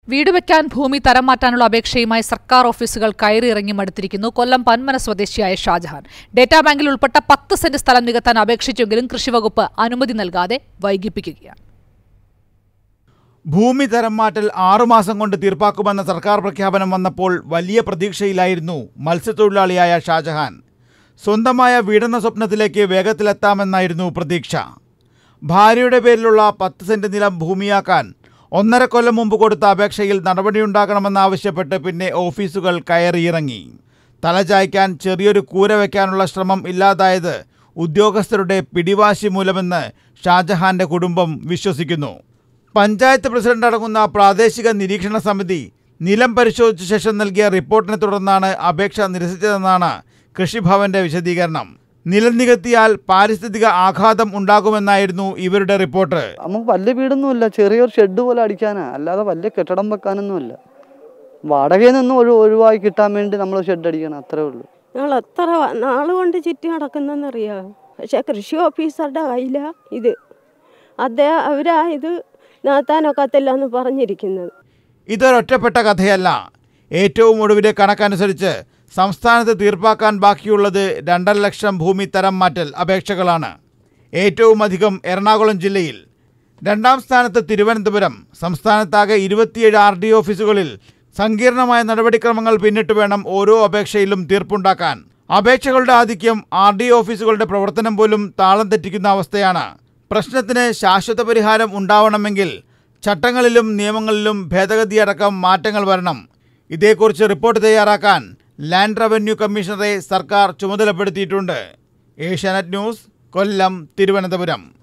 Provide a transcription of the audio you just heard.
വീട് വെക്കാൻ ഭൂമി തരം മാറ്റാനുള്ള അപേക്ഷയുമായി സർക്കാർ ഓഫീസുകൾ കയറിയിറങ്ങി മടുത്തിരിക്കുന്നു. കൊല്ലം പന്മന സ്വദേശിയായ ഷാജഹാൻ ഡേറ്റാ ബാങ്കിൽ ഉൾപ്പെട്ട 10 സെന്റ് സ്ഥലം നികത്താൻ അപേക്ഷിച്ചെങ്കിലും കൃഷിവകുപ്പ് അനുമതി നൽകാതെ വൈകിപ്പിക്കുകയാണ്. ഭൂമി തരം മാറ്റൽ 6 മാസം കൊണ്ട് തീർപ്പാക്കുമെന്ന സർക്കാർ പ്രഖ്യാപനം വന്നപ്പോൾ വലിയ പ്രതീക്ഷയിലായിരുന്നു മത്സ്യത്തൊഴിലാളിയായ ഷാജഹാൻ. സ്വന്തമായ വീടെന്ന സ്വപ്നത്തിലേക്ക് വേഗത്തിലെത്താമെന്നായിരുന്നു പ്രതീക്ഷ. ഭാര്യയുടെ പേരിലുള്ള 10 സെന്റ് നിലം ഭൂമിയാക്കാൻ 1.5 കൊല്ലം മുമ്പ് കൊടുത്ത അപേക്ഷയിൽ നടപടിയുണ്ടാകണമെന്നാവശ്യപ്പെട്ട് പിന്നെ ഓഫീസുകൾ കയറിയിറങ്ങി. തലചായ്ക്കാൻ ചെറിയൊരു കൂര വയ്ക്കാനുള്ള ശ്രമം ഇല്ലാതായത് ഉദ്യോഗസ്ഥരുടെ പിടിവാശി മൂലമെന്ന് ഷാജഹാന്റെ കുടുംബം വിശ്വസിക്കുന്നു. പഞ്ചായത്ത് പ്രസിഡന്റ് അടങ്ങുന്ന പ്രാദേശിക നിരീക്ഷണ സമിതി നിലം പരിശോധിച്ച ശേഷം നൽകിയ റിപ്പോർട്ടിനെ തുടർന്നാണ് അപേക്ഷ നിരസിച്ചതെന്നാണ് കൃഷിഭവന്റെ വിശദീകരണം. നിലം നികത്തിയാൽ പാരിസ്ഥിതിക ആഘാതം ഉണ്ടാകുമെന്നായിരുന്നു ഇവരുടെ റിപ്പോർട്ട്. നമുക്ക് വലിയ വീടൊന്നുമില്ല, ചെറിയൊരു ഷെഡ് പോലെ അടിക്കാനാ, അല്ലാതെ വലിയ കെട്ടിടം വെക്കാനൊന്നുമില്ല. വാടകയിൽ നിന്നും ഒഴിവായി കിട്ടാൻ വേണ്ടി നമ്മൾ ഷെഡ് അടിക്കണം, അത്രേ ഉള്ളൂ. ഞങ്ങൾ എത്ര നാളുകൊണ്ട് ചുറ്റി നടക്കുന്നറിയാം. പക്ഷെ കൃഷി ഓഫീസറുടെ കയ്യില ഇത് അവരാ ഇത് നടത്താനൊക്കത്തില്ല എന്ന് പറഞ്ഞിരിക്കുന്നത്. ഇതൊരൊറ്റപ്പെട്ട കഥയല്ല. ഏറ്റവും ഒടുവിലെ കണക്കനുസരിച്ച് സംസ്ഥാനത്ത് തീർപ്പാക്കാൻ ബാക്കിയുള്ളത് 2.5 ലക്ഷം ഭൂമി തരം മാറ്റൽ അപേക്ഷകളാണ്. ഏറ്റവും അധികം എറണാകുളം ജില്ലയിൽ, 2ാം സ്ഥാനത്ത് തിരുവനന്തപുരം. സംസ്ഥാനത്താകെ 27 RD ഓഫീസുകളിൽ സങ്കീർണമായ നടപടിക്രമങ്ങൾ പിന്നിട്ട് വേണം ഓരോ അപേക്ഷയിലും തീർപ്പുണ്ടാക്കാൻ. അപേക്ഷകളുടെ ആധിക്യം RD ഓഫീസുകളുടെ പ്രവർത്തനം പോലും താളം തെറ്റിക്കുന്ന അവസ്ഥയാണ്. പ്രശ്നത്തിന് ശാശ്വത പരിഹാരം ഉണ്ടാവണമെങ്കിൽ ചട്ടങ്ങളിലും നിയമങ്ങളിലും ഭേദഗതിയടക്കം മാറ്റങ്ങൾ വരണം. ഇതേക്കുറിച്ച് റിപ്പോർട്ട് തയ്യാറാക്കാൻ ലാൻഡ് റവന്യൂ കമ്മീഷണറെ സർക്കാർ ചുമതലപ്പെടുത്തിയിട്ടുണ്ട്. ഏഷ്യാനെറ്റ് ന്യൂസ്, കൊല്ലം, തിരുവനന്തപുരം.